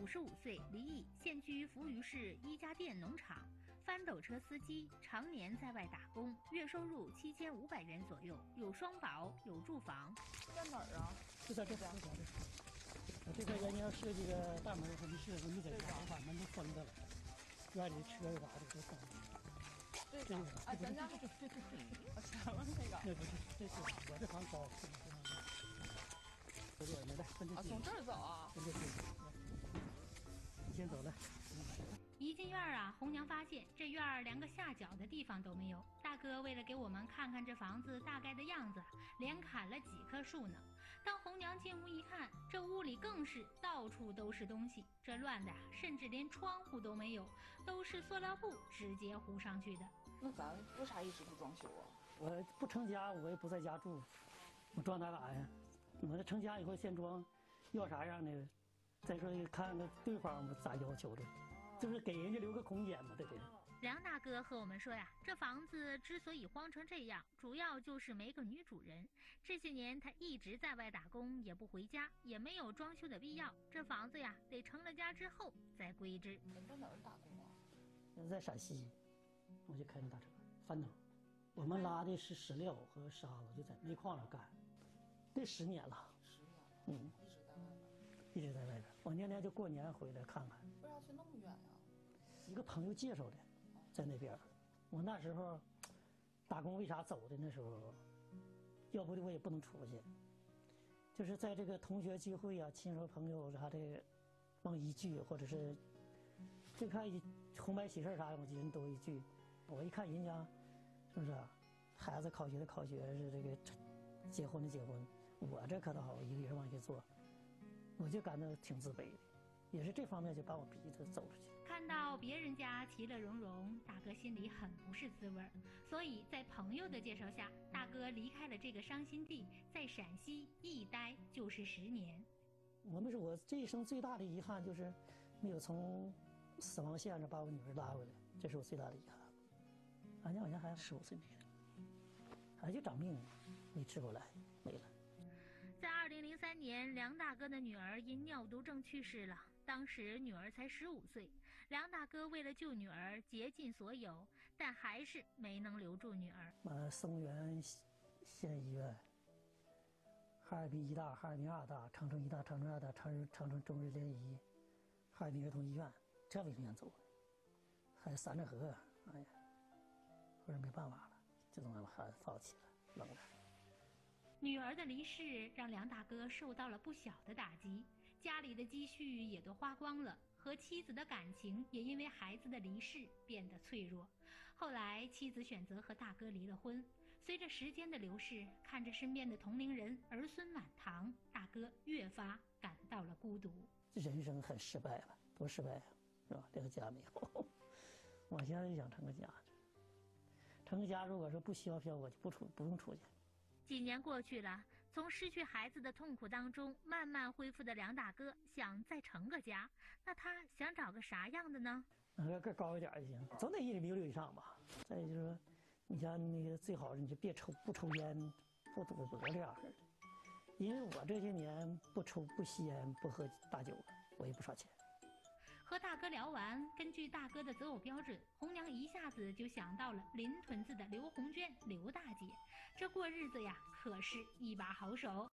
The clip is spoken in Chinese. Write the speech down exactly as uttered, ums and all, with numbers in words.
五十五岁，离异，现居扶余市一家店农场，翻斗车司机，常年在外打工，月收入七千五百元左右，有双保，有住房。 在哪儿啊？ 就在这边，就在这。我这块原先设计个大门，我没设计，没在家，我把门都封着了，院里车啥的都封着。 这个啊，咱家这这这这， 我前面那个。 那不是，这是我这房高，这边没来，跟着啊，从这儿走啊？ 跟着走，你先走了。 一进院啊，红娘发现这院儿连个下脚的地方都没有。大哥为了给我们看看这房子大概的样子，连砍了几棵树呢。当红娘进屋一看，这屋里更是到处都是东西，这乱的甚至连窗户都没有，都是塑料布直接糊上去的。 那咱为啥一直不装修啊？ 我不成家，我也不在家住，我装哪嘎呀？我这成家以后先装，要啥样的，再说看看对方吧咋要求的。就是给人家留个空间嘛，对不对？ 梁大哥和我们说呀，这房子之所以荒成这样，主要就是没个女主人。这些年他一直在外打工，也不回家，也没有装修的必要。这房子呀，得成了家之后再归置。 你在哪儿打工啊？ 在陕西，我就开着大车翻斗，我们拉的是石料和沙子，就在煤矿上干，这十年了。 十年了。 嗯， 一直在外边。 一直在外边，我年年就过年回来看看。 为啥去那么远呀？ 一个朋友介绍的，在那边。我那时候打工为啥走的？那时候，要不的我也不能出去。就是在这个同学聚会啊、亲属朋友啥的，往一聚，或者是就看红白喜事啥，我人都一聚。我一看人家，是不是啊？孩子考学的考学，是这个结婚的结婚，我这可倒好，一个人往下做。我就感到挺自卑的，也是这方面就把我逼着走出去。 看到别人家其乐融融，大哥心里很不是滋味，所以在朋友的介绍下，大哥离开了这个伤心地，在陕西一待就是十年。 我们说我这一生最大的遗憾就是没有从死亡线上把我女儿拉回来，这是我最大的遗憾。俺家好像还十五岁没了，还就长病没治过来，没了。 在二零零三年，梁大哥的女儿因尿毒症去世了。当时女儿才十五岁，梁大哥为了救女儿，竭尽所有，但还是没能留住女儿。 呃，松原县医院、哈尔滨医大、哈尔滨二大、长春医大、长春二大、长春长春中日联谊、哈尔滨儿童医院，这为什么走的？还有三里河，哎呀，后来没办法了，就这么还放弃了，扔了。 女儿的离世让梁大哥受到了不小的打击，家里的积蓄也都花光了，和妻子的感情也因为孩子的离世变得脆弱。后来妻子选择和大哥离了婚。随着时间的流逝，看着身边的同龄人儿孙满堂，大哥越发感到了孤独。 人生很失败吧，多失败啊，是吧？连个家没有。我现在就想成个家，成个家如果说不需要票，我就不出，不用出去。 几年过去了，从失去孩子的痛苦当中慢慢恢复的梁大哥想再成个家，那他想找个啥样的呢？ 个个高一点就行，总得一米六以上吧。再就是说，你像那个最好是你就别抽，不抽烟，不赌博这样式的。因为我这些年不抽不吸烟不喝大酒，我也不少钱。 和大哥聊完，根据大哥的择偶标准，红娘一下子就想到了临屯子的刘红娟刘大姐，这过日子呀可是一把好手。